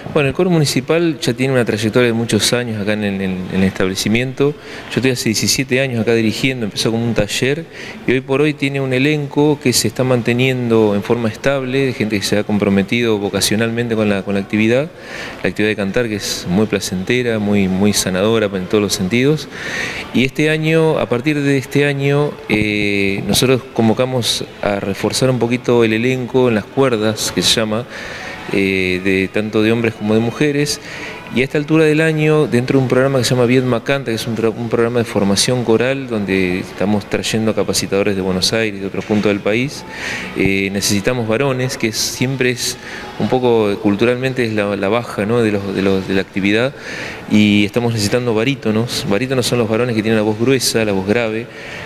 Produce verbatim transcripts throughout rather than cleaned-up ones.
Bueno, el coro municipal ya tiene una trayectoria de muchos años acá en el, en el establecimiento. Yo estoy hace diecisiete años acá dirigiendo, empezó como un taller y hoy por hoy tiene un elenco que se está manteniendo en forma estable, de gente que se ha comprometido vocacionalmente con la, con la actividad, la actividad de cantar, que es muy placentera, muy, muy sanadora en todos los sentidos. Y este año, a partir de este año, eh, nosotros convocamos a reforzar un poquito el elenco en las cuerdas, que se llama, Eh, de tanto de hombres como de mujeres, y a esta altura del año, dentro de un programa que se llama Viedma Canta, que es un, un programa de formación coral donde estamos trayendo capacitadores de Buenos Aires, de otros puntos del país, eh, necesitamos varones, que siempre es un poco culturalmente es la, la baja, ¿no?, de, los, de, los, de la actividad, y estamos necesitando barítonos. Barítonos son los varones que tienen la voz gruesa, la voz grave.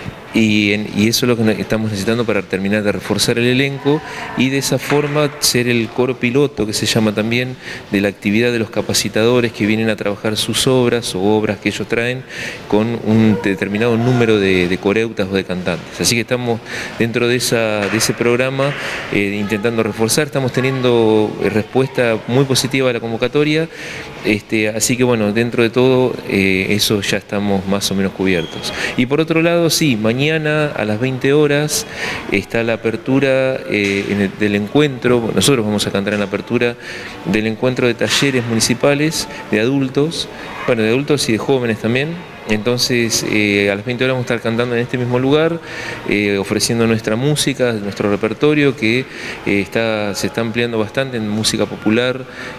Y, en, y eso es lo que estamos necesitando para terminar de reforzar el elenco y de esa forma ser el coro piloto, que se llama también, de la actividad de los capacitadores que vienen a trabajar sus obras o obras que ellos traen con un determinado número de, de coreutas o de cantantes. Así que estamos dentro de, esa, de ese programa eh, intentando reforzar, estamos teniendo respuesta muy positiva a la convocatoria, este, así que bueno, dentro de todo eh, eso ya estamos más o menos cubiertos. Y por otro lado, sí, mañana Mañana a las veinte horas está la apertura eh, en el, del encuentro. Nosotros vamos a cantar en la apertura del encuentro de talleres municipales de adultos, bueno, de adultos y de jóvenes también. Entonces eh, a las veinte horas vamos a estar cantando en este mismo lugar, eh, ofreciendo nuestra música, nuestro repertorio que eh, está, se está ampliando bastante en música popular,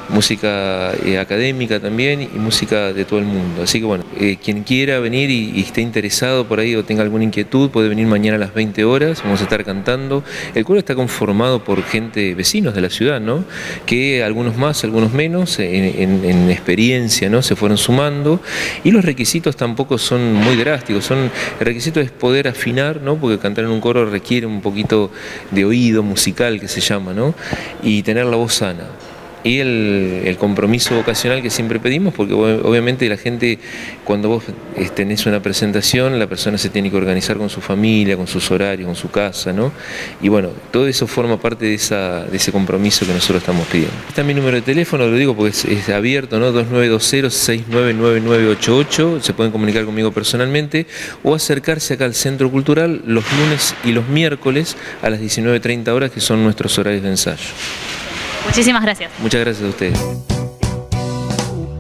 música eh, académica también y música de todo el mundo. Así que bueno, eh, quien quiera venir y, y esté interesado por ahí o tenga alguna inquietud puede venir mañana a las veinte horas, vamos a estar cantando. El coro está conformado por gente, vecinos de la ciudad, ¿no?, que algunos más, algunos menos, en, en, en experiencia, ¿no?, se fueron sumando, y los requisitos también tampoco son muy drásticos, son, el requisito es poder afinar, ¿no?, porque cantar en un coro requiere un poquito de oído musical, que se llama, ¿no?, y tener la voz sana. Y el, el compromiso vocacional que siempre pedimos, porque obviamente la gente, cuando vos tenés una presentación, la persona se tiene que organizar con su familia, con sus horarios, con su casa, ¿no? Y bueno, todo eso forma parte de, esa, de ese compromiso que nosotros estamos pidiendo. Está mi número de teléfono, lo digo porque es, es abierto, ¿no?, dos nueve dos cero, seis nueve nueve nueve ocho ocho, se pueden comunicar conmigo personalmente o acercarse acá al Centro Cultural los lunes y los miércoles a las diecinueve treinta horas, que son nuestros horarios de ensayo. Muchísimas gracias. Muchas gracias a ustedes.